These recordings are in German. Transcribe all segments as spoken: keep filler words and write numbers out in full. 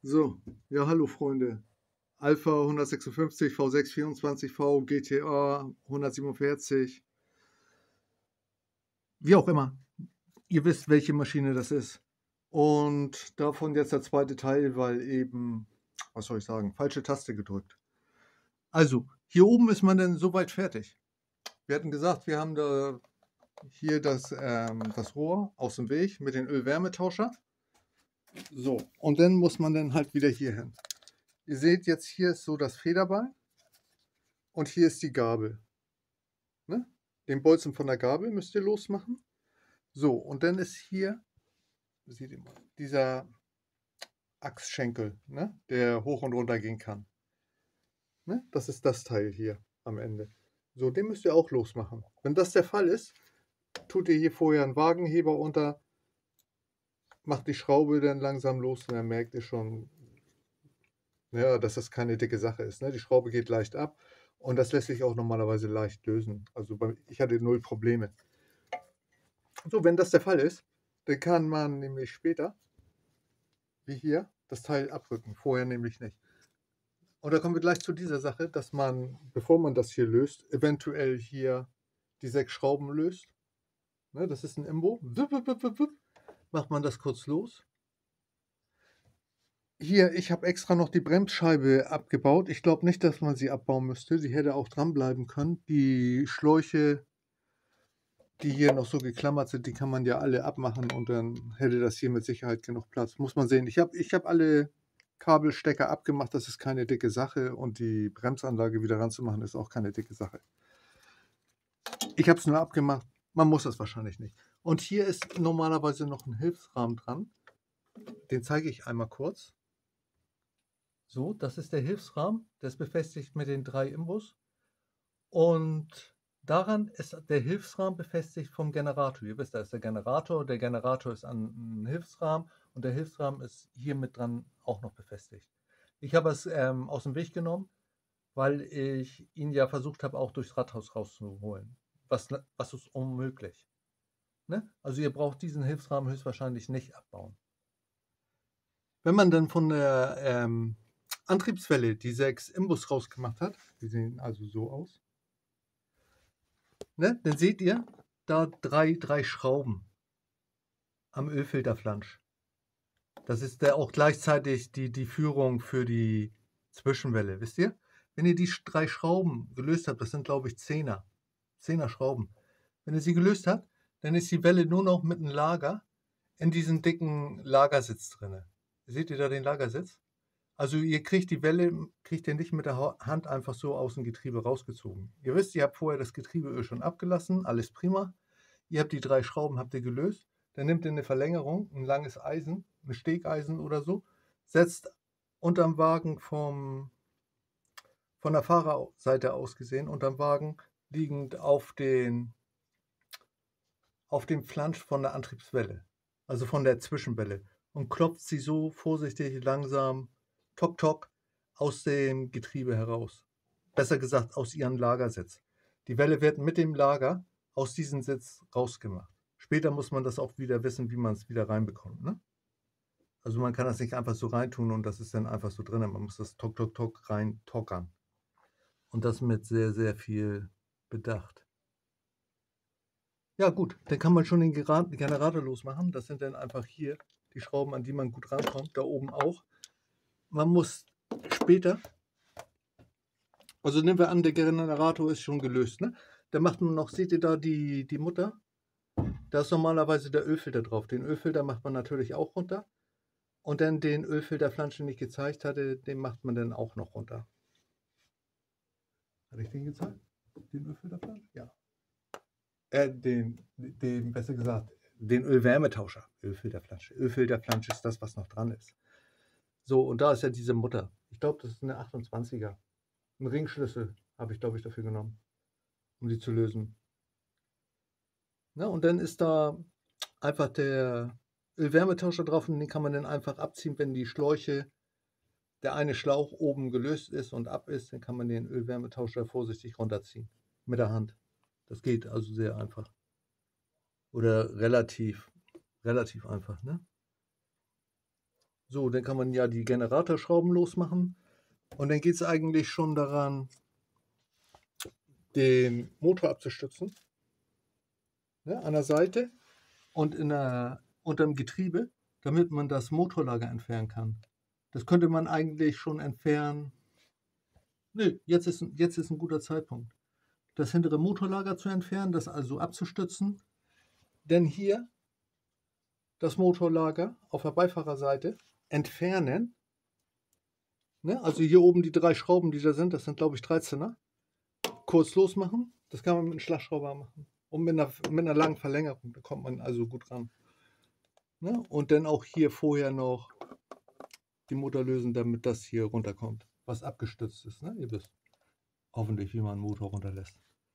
So, ja, hallo Freunde. Alpha hundertsechsundfünfzig, V sechs vierundzwanzig V, G T A hundertsiebenundvierzig, wie auch immer. Ihr wisst, welche Maschine das ist. Und davon jetzt der zweite Teil, weil eben, was soll ich sagen, falsche Taste gedrückt. Also, hier oben ist man dann soweit fertig. Wir hatten gesagt, wir haben da hier das, ähm, das Rohr aus dem Weg mit dem Ölwärmetauscher. So, und dann muss man dann halt wieder hier hin. Ihr seht jetzt, hier ist so das Federbein und hier ist die Gabel. Ne? Den Bolzen von der Gabel müsst ihr losmachen. So, und dann ist hier, seht ihr mal, dieser Achsschenkel, ne? Der hoch und runter gehen kann. Ne? Das ist das Teil hier am Ende. So, den müsst ihr auch losmachen. Wenn das der Fall ist, tut ihr hier vorher einen Wagenheber unter, macht die Schraube dann langsam los und dann merkt ihr schon, ja, dass das keine dicke Sache ist. Ne? Die Schraube geht leicht ab und das lässt sich auch normalerweise leicht lösen. Also bei, ich hatte null Probleme. So, wenn das der Fall ist, dann kann man nämlich später, wie hier, das Teil abrücken. Vorher nämlich nicht. Und da kommen wir gleich zu dieser Sache, dass man, bevor man das hier löst, eventuell hier die sechs Schrauben löst. Ne, das ist ein Imbo. Wupp, wupp, wupp, wupp, wupp. Macht man das kurz los. Hier, ich habe extra noch die Bremsscheibe abgebaut. Ich glaube nicht, dass man sie abbauen müsste. Sie hätte auch dranbleiben können. Die Schläuche, die hier noch so geklammert sind, die kann man ja alle abmachen und dann hätte das hier mit Sicherheit genug Platz. Muss man sehen. Ich habe ich hab alle Kabelstecker abgemacht, das ist keine dicke Sache und die Bremsanlage wieder ranzumachen ist auch keine dicke Sache. Ich habe es nur abgemacht, man muss das wahrscheinlich nicht. Und hier ist normalerweise noch ein Hilfsrahmen dran. Den zeige ich einmal kurz. So, das ist der Hilfsrahmen, der ist befestigt mit den drei Imbus. Und daran ist der Hilfsrahmen befestigt vom Generator. Ihr wisst, da ist der Generator, der Generator ist an einem Hilfsrahmen und der Hilfsrahmen ist hier mit dran auch noch befestigt. Ich habe es ähm, aus dem Weg genommen, weil ich ihn ja versucht habe, auch durchs Rathaus rauszuholen. Was, was ist unmöglich. Ne? Also ihr braucht diesen Hilfsrahmen höchstwahrscheinlich nicht abbauen. Wenn man dann von der ähm, Antriebswelle die sechs Imbus rausgemacht hat, die sehen also so aus, ne? Dann seht ihr da drei, drei Schrauben am Ölfilterflansch. Das ist der auch gleichzeitig die, die Führung für die Zwischenwelle, wisst ihr? Wenn ihr die drei Schrauben gelöst habt, das sind glaube ich Zehner, Zehner Schrauben. Wenn ihr sie gelöst habt, dann ist die Welle nur noch mit einem Lager in diesem dicken Lagersitz drin. Seht ihr da den Lagersitz? Also ihr kriegt die Welle, kriegt ihr nicht mit der Hand einfach so aus dem Getriebe rausgezogen. Ihr wisst, ihr habt vorher das Getriebeöl schon abgelassen, alles prima. Ihr habt die drei Schrauben, habt ihr gelöst. Dann nehmt ihr eine Verlängerung, ein langes Eisen, ein Stegeisen oder so, setzt unterm Wagen vom, von der Fahrerseite aus gesehen, unterm Wagen liegend auf den, auf dem Flansch von der Antriebswelle, also von der Zwischenwelle, und klopft sie so vorsichtig, langsam, tok tok, aus dem Getriebe heraus. Besser gesagt, aus ihrem Lagersitz. Die Welle wird mit dem Lager aus diesem Sitz rausgemacht. Später muss man das auch wieder wissen, wie man es wieder reinbekommt. Ne? Also man kann das nicht einfach so reintun und das ist dann einfach so drin. Man muss das tok tok tok rein tockern. Und das mit sehr, sehr viel Bedacht. Ja gut, dann kann man schon den Generator losmachen. Das sind dann einfach hier die Schrauben, an die man gut rankommt. Da oben auch. Man muss später, also nehmen wir an, der Generator ist schon gelöst. Ne? Da macht man noch, seht ihr da die, die Mutter? Da ist normalerweise der Ölfilter drauf. Den Ölfilter macht man natürlich auch runter. Und dann den Ölfilterflansch, den ich gezeigt hatte, den macht man dann auch noch runter. Hatte ich den gezeigt? Den Ölfilterflansch? Ja. Äh, den, den, besser gesagt, den Ölwärmetauscher. Ölfilterflasche. Ölfilterflasche ist das, was noch dran ist. So, und da ist ja diese Mutter. Ich glaube, das ist eine achtundzwanziger. Ein Ringschlüssel habe ich, glaube ich, dafür genommen, um die zu lösen. Na, und dann ist da einfach der Ölwärmetauscher drauf und den kann man dann einfach abziehen, wenn die Schläuche, der eine Schlauch oben gelöst ist und ab ist, dann kann man den Ölwärmetauscher vorsichtig runterziehen. Mit der Hand. Das geht also sehr einfach. Oder relativ, relativ einfach, ne? So, dann kann man ja die Generatorschrauben losmachen. Und dann geht es eigentlich schon daran, den Motor abzustützen. Ne, an der Seite und in der, unterm Getriebe, damit man das Motorlager entfernen kann. Das könnte man eigentlich schon entfernen. Nö, jetzt ist, jetzt ist ein guter Zeitpunkt. Das hintere Motorlager zu entfernen, das also abzustützen. Denn hier das Motorlager auf der Beifahrerseite entfernen. Ne? Also hier oben die drei Schrauben, die da sind, das sind glaube ich dreizehner. Kurz losmachen, das kann man mit einem Schlagschrauber machen. Und mit einer, mit einer langen Verlängerung, da kommt man also gut ran. Ne? Und dann auch hier vorher noch die Motor lösen, damit das hier runterkommt, was abgestützt ist. Ne? Ihr wisst hoffentlich, wie man einen Motor runterlässt.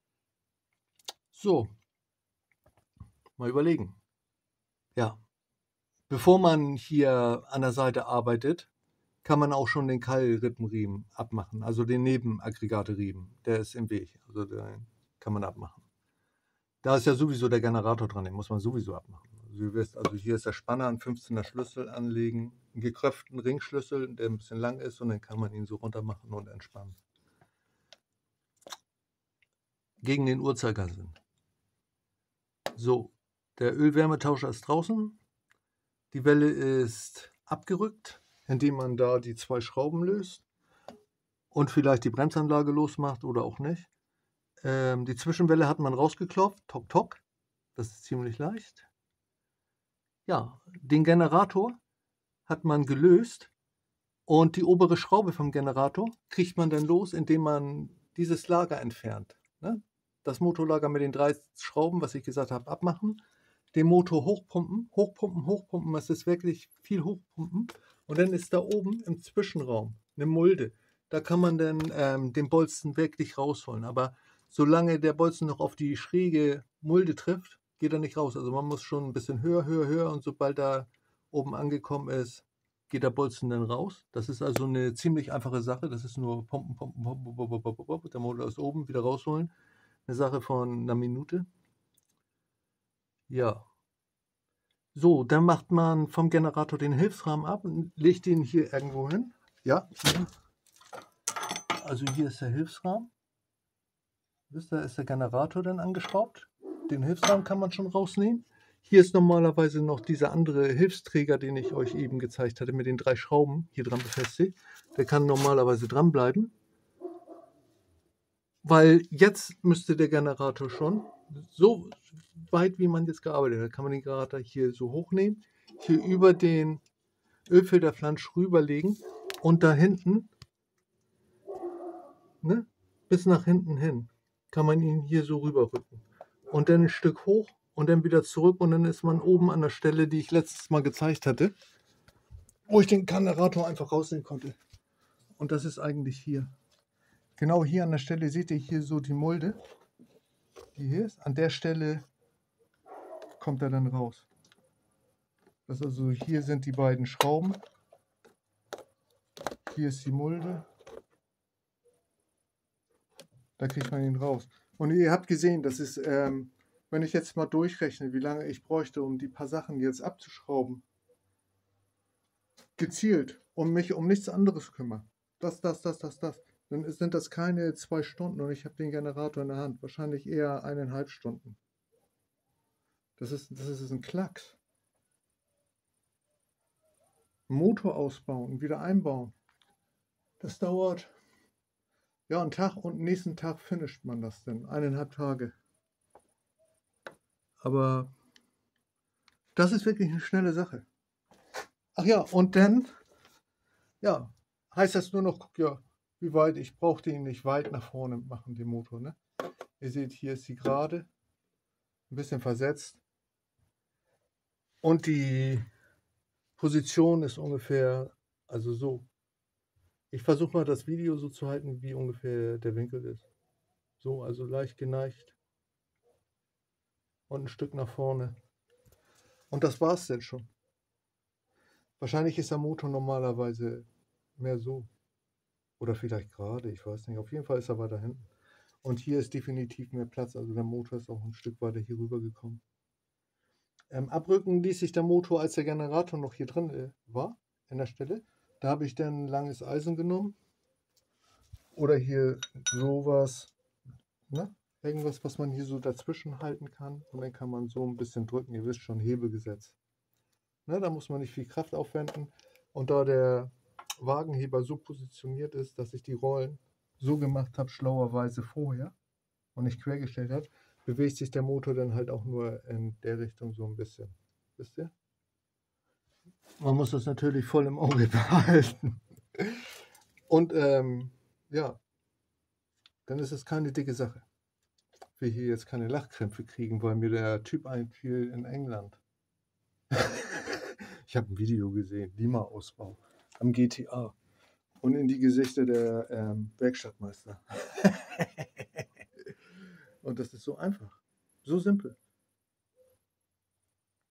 So, mal überlegen. Ja, bevor man hier an der Seite arbeitet, kann man auch schon den Keilrippenriemen abmachen, also den Nebenaggregateriemen. Der ist im Weg, also den kann man abmachen. Da ist ja sowieso der Generator dran, den muss man sowieso abmachen. Also ihr wisst, also hier ist der Spanner, ein fünfzehner Schlüssel anlegen, einen gekröpften Ringschlüssel, der ein bisschen lang ist und dann kann man ihn so runter machen und entspannen. Gegen den Uhrzeigersinn. So, der Ölwärmetauscher ist draußen. Die Welle ist abgerückt, indem man da die zwei Schrauben löst und vielleicht die Bremsanlage losmacht oder auch nicht. Ähm, die Zwischenwelle hat man rausgeklopft, tok tok. Das ist ziemlich leicht. Ja, den Generator hat man gelöst und die obere Schraube vom Generator kriegt man dann los, indem man dieses Lager entfernt. Ne? Das Motorlager mit den drei Schrauben, was ich gesagt habe, abmachen. Den Motor hochpumpen, hochpumpen, hochpumpen. Es ist wirklich viel hochpumpen. Und dann ist da oben im Zwischenraum eine Mulde. Da kann man dann ähm, den Bolzen wirklich rausholen. Aber solange der Bolzen noch auf die schräge Mulde trifft, geht er nicht raus. Also man muss schon ein bisschen höher, höher, höher. Und sobald er oben angekommen ist, geht der Bolzen dann raus. Das ist also eine ziemlich einfache Sache. Das ist nur pumpen, pumpen, pumpen, pumpen, pumpen, pumpen. Der Motor ist oben, wieder rausholen. Eine Sache von einer Minute. Ja. So, dann macht man vom Generator den Hilfsrahmen ab und legt den hier irgendwo hin. Ja, hier. Also hier ist der Hilfsrahmen. Wisst ihr, da ist der Generator dann angeschraubt. Den Hilfsrahmen kann man schon rausnehmen. Hier ist normalerweise noch dieser andere Hilfsträger, den ich euch eben gezeigt hatte, mit den drei Schrauben hier dran befestigt. Der kann normalerweise dran bleiben. Weil jetzt müsste der Generator schon so weit, wie man jetzt gearbeitet hat, kann man den Generator hier so hochnehmen, hier über den Ölfilterflansch rüberlegen und da hinten, ne, bis nach hinten hin, kann man ihn hier so rüberrücken. Und dann ein Stück hoch und dann wieder zurück und dann ist man oben an der Stelle, die ich letztes Mal gezeigt hatte, wo ich den Generator einfach rausnehmen konnte. Und das ist eigentlich hier. Genau hier an der Stelle seht ihr hier so die Mulde. Die hier ist. An der Stelle kommt er dann raus. Das also hier sind die beiden Schrauben. Hier ist die Mulde. Da kriegt man ihn raus. Und ihr habt gesehen, das ist, ähm, wenn ich jetzt mal durchrechne, wie lange ich bräuchte, um die paar Sachen jetzt abzuschrauben, gezielt, um mich um nichts anderes kümmern. Das, das, das, das, das. Dann sind das keine zwei Stunden und ich habe den Generator in der Hand. Wahrscheinlich eher eineinhalb Stunden. Das ist, das ist ein Klacks. Motor ausbauen und wieder einbauen. Das dauert ja einen Tag und nächsten Tag finisht man das dann. Eineinhalb Tage. Aber das ist wirklich eine schnelle Sache. Ach ja, und dann, ja, heißt das nur noch, guck ja, wie weit, ich brauche den nicht weit nach vorne machen, den Motor, ne? Ihr seht, hier ist die gerade, ein bisschen versetzt. Und die Position ist ungefähr, also so. Ich versuche mal das Video so zu halten, wie ungefähr der Winkel ist. So, also leicht geneigt. Und ein Stück nach vorne. Und das war es denn schon. Wahrscheinlich ist der Motor normalerweise mehr so. Oder vielleicht gerade, ich weiß nicht. Auf jeden Fall ist er weiter hinten. Und hier ist definitiv mehr Platz. Also der Motor ist auch ein Stück weiter hier rüber gekommen. Ähm, abrücken ließ sich der Motor, als der Generator noch hier drin äh, war. in der Stelle. Da habe ich dann ein langes Eisen genommen. Oder hier sowas, ne? Irgendwas, was man hier so dazwischen halten kann. Und dann kann man so ein bisschen drücken. Ihr wisst schon, Hebelgesetz. Ne, da muss man nicht viel Kraft aufwenden. Und da der Wagenheber so positioniert ist, dass ich die Rollen so gemacht habe, schlauerweise vorher und nicht quergestellt habe, bewegt sich der Motor dann halt auch nur in der Richtung so ein bisschen. Wisst ihr? Man muss das natürlich voll im Auge behalten. Und ähm, ja, dann ist es keine dicke Sache. Wir hier jetzt keine Lachkrämpfe kriegen, weil mir der Typ einfiel in England. Ich habe ein Video gesehen, Lima-Ausbau am G T A. Und in die Gesichter der ähm, Werkstattmeister. Und das ist so einfach, so simpel.